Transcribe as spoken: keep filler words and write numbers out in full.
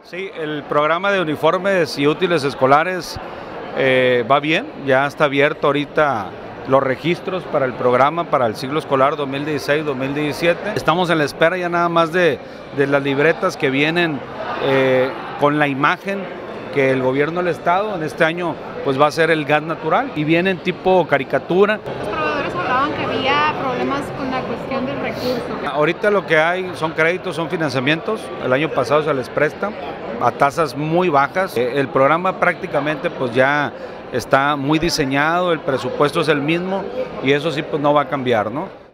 Sí, el programa de uniformes y útiles escolares eh, va bien, ya está abierto ahorita los registros para el programa para el ciclo escolar dos mil dieciséis dos mil diecisiete. Estamos en la espera ya nada más de, de las libretas que vienen eh, con la imagen que el gobierno del estado en este año pues va a ser el gas natural y vienen tipo caricatura. Los proveedores hablaban que había problemas con la cuestión del recurso. Ahorita lo que hay son créditos, son financiamientos, el año pasado se les presta a tasas muy bajas. El programa prácticamente pues ya está muy diseñado, el presupuesto es el mismo y eso sí pues no va a cambiar, ¿no?